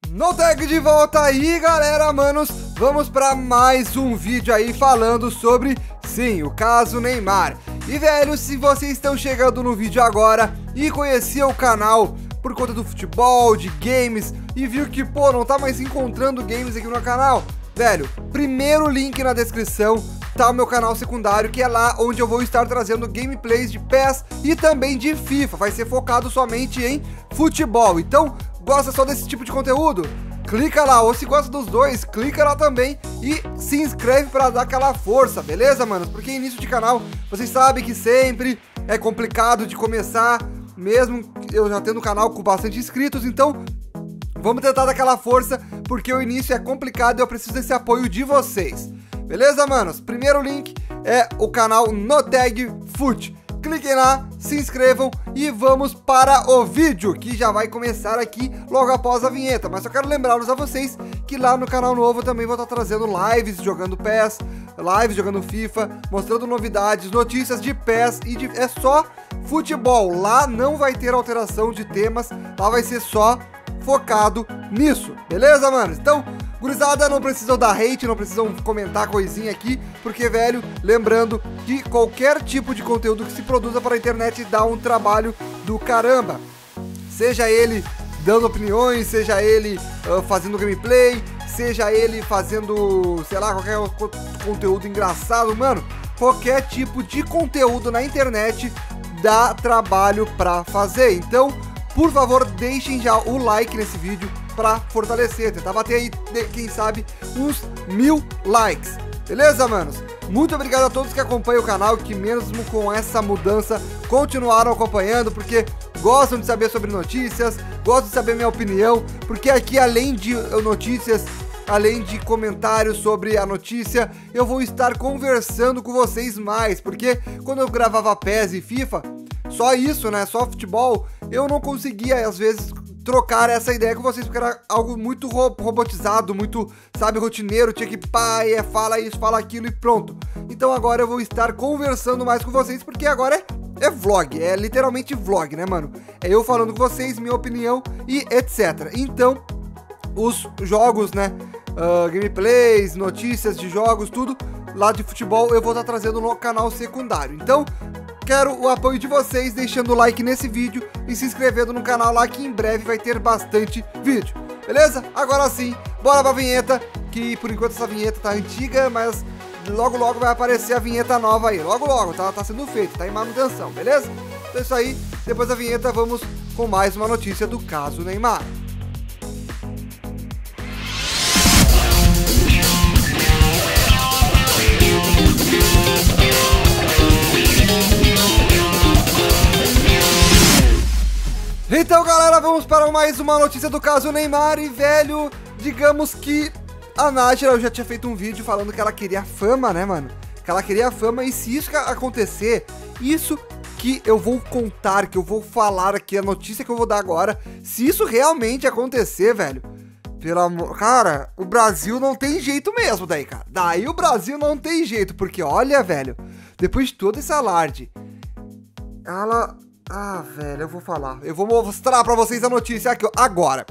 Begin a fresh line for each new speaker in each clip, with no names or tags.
NoTag de volta aí, galera, manos. Vamos para mais um vídeo aí falando sobre, sim, o caso Neymar. E, velho, se vocês estão chegando no vídeo agora e conheciam o canal por conta do futebol, de games, e viu que, pô, não tá mais encontrando games aqui no canal, velho, primeiro link na descrição tá o meu canal secundário, que é lá onde eu vou estar trazendo gameplays de PES e também de FIFA. Vai ser focado somente em futebol. Então, gosta só desse tipo de conteúdo? Clica lá, ou se gosta dos dois, clica lá também e se inscreve para dar aquela força, beleza, manos? Porque início de canal, vocês sabem que sempre é complicado de começar, mesmo eu já tendo um canal com bastante inscritos, então vamos tentar dar aquela força, porque o início é complicado e eu preciso desse apoio de vocês. Beleza, manos? Primeiro link é o canal NoTag Fut. Cliquem lá, se inscrevam e vamos para o vídeo, que já vai começar aqui logo após a vinheta. Mas só quero lembrá-los a vocês que lá no canal novo também vou estar trazendo lives jogando PES, lives jogando FIFA, mostrando novidades, notícias de PES e é só futebol. Lá não vai ter alteração de temas, lá vai ser só focado nisso, beleza, mano? Então, gurizada, não precisam dar hate, não precisam comentar coisinha aqui, porque, velho, lembrando que qualquer tipo de conteúdo que se produza para a internet dá um trabalho do caramba. Seja ele dando opiniões, seja ele fazendo gameplay, seja ele fazendo, sei lá, qualquer conteúdo engraçado, mano. Qualquer tipo de conteúdo na internet dá trabalho pra fazer. Então, por favor, deixem já o like nesse vídeo pra fortalecer, tentar bater aí, quem sabe, uns 1000 likes, beleza, manos? Muito obrigado a todos que acompanham o canal, que mesmo com essa mudança continuaram acompanhando, porque gostam de saber sobre notícias, gostam de saber minha opinião, porque aqui, além de notícias, além de comentários sobre a notícia, eu vou estar conversando com vocês mais, porque quando eu gravava PES e FIFA, só isso, né, só futebol, eu não conseguia, às vezes, trocar essa ideia com vocês, porque era algo muito robotizado, muito, sabe, rotineiro, tinha que, fala isso, fala aquilo e pronto. Então agora eu vou estar conversando mais com vocês, porque agora é vlog, é literalmente vlog, né, mano? É eu falando com vocês, minha opinião e etc. Então, os jogos, né, gameplays, notícias de jogos, tudo lá de futebol eu vou estar trazendo no canal secundário. Então, quero o apoio de vocês, deixando o like nesse vídeo e se inscrevendo no canal lá, que em breve vai ter bastante vídeo, beleza? Agora sim, bora pra vinheta, que por enquanto essa vinheta tá antiga, mas logo logo vai aparecer a vinheta nova aí, logo logo, tá sendo feito, tá em manutenção, beleza? Então é isso aí, depois da vinheta vamos com mais uma notícia do caso Neymar. Então, galera, vamos para mais uma notícia do caso Neymar. E, velho, digamos que a Nájila, eu já tinha feito um vídeo falando que ela queria fama, né, mano? Que ela queria fama, e se isso acontecer, isso que eu vou contar, que eu vou falar aqui, a notícia que eu vou dar agora, se isso realmente acontecer, velho, pelo amor... Cara, o Brasil não tem jeito mesmo daí, cara. Daí o Brasil não tem jeito, porque, olha, velho, depois de todo esse alarde, ela... Ah, velho, eu vou falar. Eu vou mostrar pra vocês a notícia aqui, agora.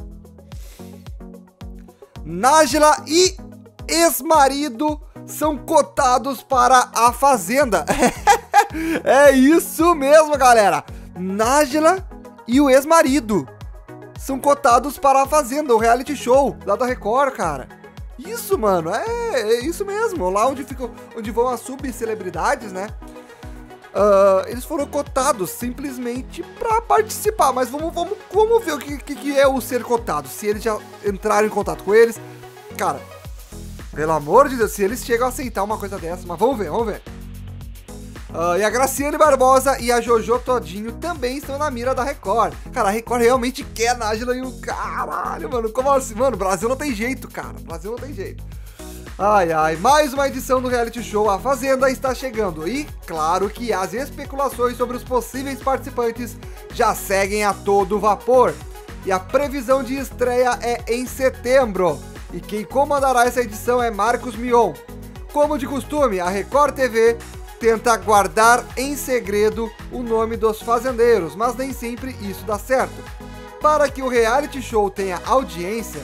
Nájila e ex-marido são cotados para a Fazenda. É isso mesmo, galera. Nájila e o ex-marido são cotados para a Fazenda, o reality show lá da Record, cara. Isso, mano, é isso mesmo. Lá onde vão as subcelebridades, né? Eles foram cotados simplesmente pra participar, mas vamos ver o que é o ser cotado, se eles já entraram em contato com eles. Cara, pelo amor de Deus, se eles chegam a aceitar uma coisa dessa, mas vamos ver. E a Graciane Barbosa e a Jojo Todinho também estão na mira da Record. Cara, a Record realmente quer a Nájila e o... Caralho, mano, como assim? Mano, o Brasil não tem jeito, cara, o Brasil não tem jeito. Ai, mais uma edição do reality show A Fazenda está chegando, e claro que as especulações sobre os possíveis participantes já seguem a todo vapor, e a previsão de estreia é em setembro, e quem comandará essa edição é Marcos Mion. Como de costume, a Record TV tenta guardar em segredo o nome dos fazendeiros, mas nem sempre isso dá certo. Para que o reality show tenha audiência,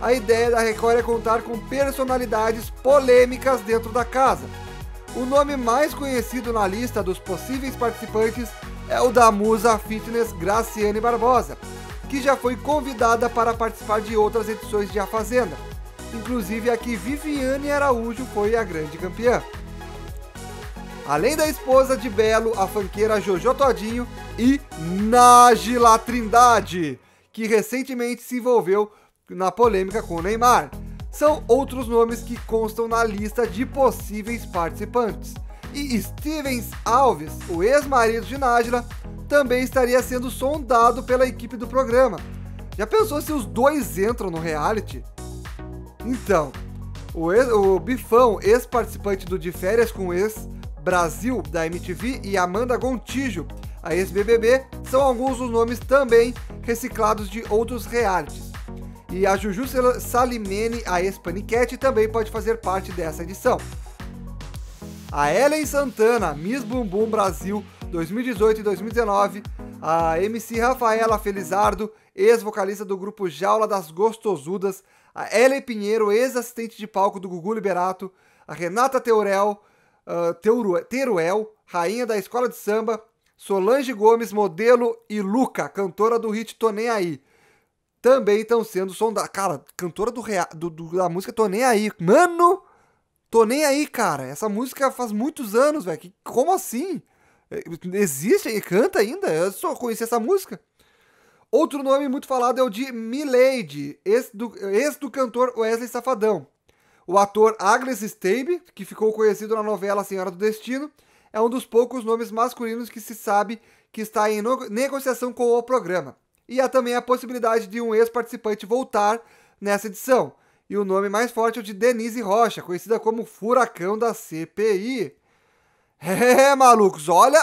a ideia da Record é contar com personalidades polêmicas dentro da casa. O nome mais conhecido na lista dos possíveis participantes é o da musa fitness Graciane Barbosa, que já foi convidada para participar de outras edições de A Fazenda, inclusive a que Viviane Araújo foi a grande campeã. Além da esposa de Belo, a funkeira Jojo Todinho e Nájila Trindade, que recentemente se envolveu na polêmica com o Neymar. São outros nomes que constam na lista de possíveis participantes. E Stevens Alves, o ex-marido de Nájila, também estaria sendo sondado pela equipe do programa. Já pensou se os dois entram no reality? Então, o Bifão, ex-participante do De Férias com o Ex-Brasil da MTV, e Amanda Gontijo, a ex-BBB, são alguns dos nomes também reciclados de outros realities. E a Juju Salimene, a ex-Paniquete, também pode fazer parte dessa edição. A Ellen Santana, Miss Bumbum Brasil 2018 e 2019, a MC Rafaela Felizardo, ex-vocalista do grupo Jaula das Gostosudas, a Ellen Pinheiro, ex-assistente de palco do Gugu Liberato, a Renata Teruel, rainha da escola de samba, Solange Gomes, modelo, e Luca, cantora do hit Tô Nem Aí, também estão sendo sondados. Cara, cantora da música Tô Nem Aí. Mano, Tô Nem Aí, cara. Essa música faz muitos anos, velho. Como assim? Existe e canta ainda? Eu só conheci essa música. Outro nome muito falado é o de Milady, ex do cantor Wesley Safadão. O ator Agnes Stabe, que ficou conhecido na novela Senhora do Destino, é um dos poucos nomes masculinos que se sabe que está em negociação com o programa. E há também a possibilidade de um ex-participante voltar nessa edição. E o nome mais forte é o de Denise Rocha, conhecida como Furacão da CPI. Malucos, olha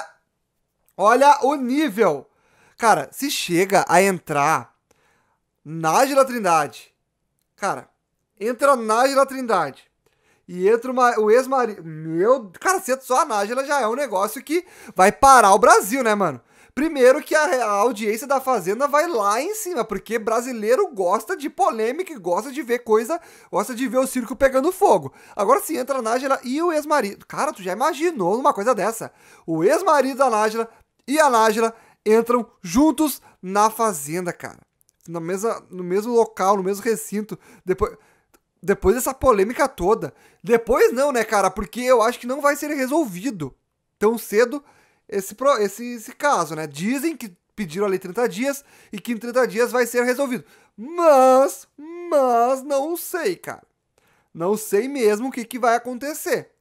o nível. Cara, se chega a entrar Nájila Trindade, cara, entra Nájila Trindade e entra o ex-marido, cara, se só a Nájila já é um negócio que vai parar o Brasil, né, mano? Primeiro que a audiência da Fazenda vai lá em cima, porque brasileiro gosta de polêmica, gosta de ver coisa, gosta de ver o circo pegando fogo. Agora se entra a Nájila e o ex-marido. Cara, tu já imaginou uma coisa dessa? O ex-marido da Nájila e a Nájila entram juntos na Fazenda, cara. No mesmo local, no mesmo recinto. Depois dessa polêmica toda. Depois não, né, cara? Porque eu acho que não vai ser resolvido tão cedo esse caso, né? Dizem que pediram ali 30 dias e que em 30 dias vai ser resolvido. Mas não sei, cara. Não sei mesmo o que vai acontecer.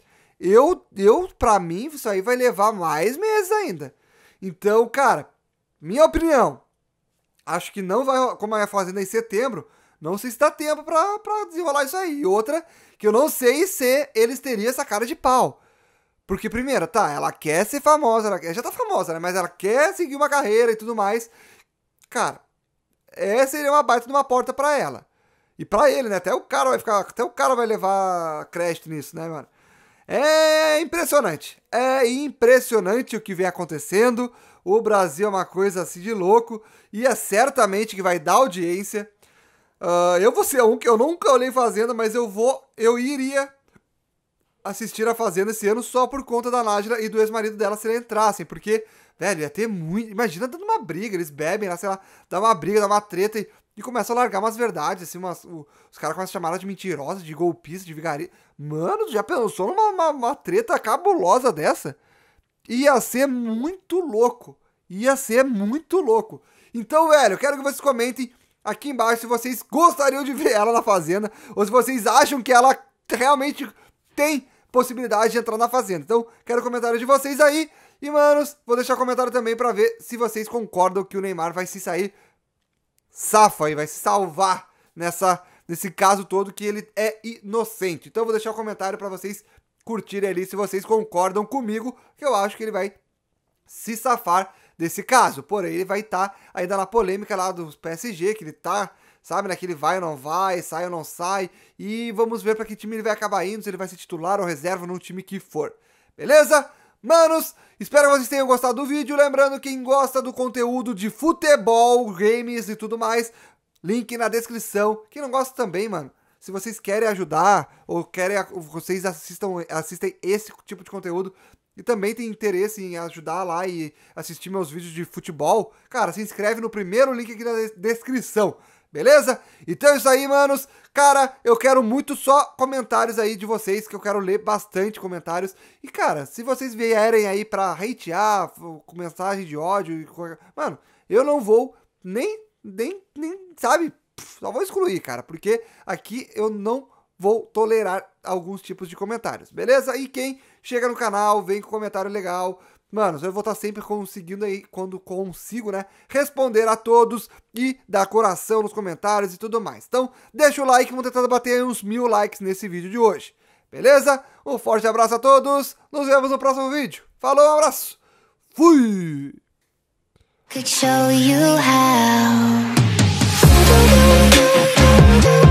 Pra mim, isso aí vai levar mais meses ainda. Então, cara, minha opinião, acho que não vai, como é Fazenda em setembro, não sei se dá tempo pra desenrolar isso aí. E outra, que eu não sei se eles teriam essa cara de pau. Porque, primeiro, tá, ela quer ser famosa, ela já tá famosa, né? Mas ela quer seguir uma carreira e tudo mais. Cara, seria uma baita de uma porta pra ela. E pra ele, né? Até o cara vai levar crédito nisso, né, mano? É impressionante. É impressionante o que vem acontecendo. O Brasil é uma coisa assim de louco. E é certamente que vai dar audiência. Eu vou ser um que eu nunca olhei Fazenda, mas eu iria assistir a Fazenda esse ano só por conta da Nájila e do ex-marido dela se eles entrassem, porque, velho, ia ter muito... Imagina dando uma briga, eles bebem lá, sei lá, dá uma briga, dá uma treta e começam a largar umas verdades, assim, os caras começam a chamar ela de mentirosa, de golpista, de vigarista. Mano, já pensou numa treta cabulosa dessa? Ia ser muito louco. Então, velho, eu quero que vocês comentem aqui embaixo se vocês gostariam de ver ela na Fazenda, ou se vocês acham que ela realmente tem possibilidade de entrar na Fazenda. Então, quero comentário de vocês aí. E, manos, vou deixar comentário também pra ver se vocês concordam que o Neymar vai se sair safo aí, vai se salvar nesse caso todo, que ele é inocente. Então, vou deixar um comentário pra vocês curtirem ali se vocês concordam comigo, que eu acho que ele vai se safar desse caso. Porém, ele vai estar ainda na polêmica lá do PSG, que ele tá... Sabe, né? Que ele vai ou não vai, sai ou não sai. E vamos ver pra que time ele vai acabar indo, se ele vai ser titular ou reserva no time que for. Beleza? Manos, espero que vocês tenham gostado do vídeo. Lembrando, quem gosta do conteúdo de futebol, games e tudo mais, link na descrição. Quem não gosta também, mano, se vocês querem ajudar ou vocês assistem esse tipo de conteúdo e também tem interesse em ajudar lá e assistir meus vídeos de futebol, cara, se inscreve no primeiro link aqui na descrição, beleza? Então é isso aí, manos. Cara, eu quero muito só comentários aí de vocês, que eu quero ler bastante comentários. E, cara, se vocês vierem aí pra hatear, com mensagem de ódio, mano, eu não vou nem, sabe, só vou excluir, cara, porque aqui eu não vou tolerar alguns tipos de comentários, beleza? E quem chega no canal, vem com comentário legal, mano, eu vou estar sempre conseguindo aí, quando consigo, né, responder a todos e dar coração nos comentários e tudo mais. Então, deixa o like, vamos tentar bater aí uns 1000 likes nesse vídeo de hoje, beleza? Um forte abraço a todos, nos vemos no próximo vídeo. Falou, um abraço, fui! Could show you how.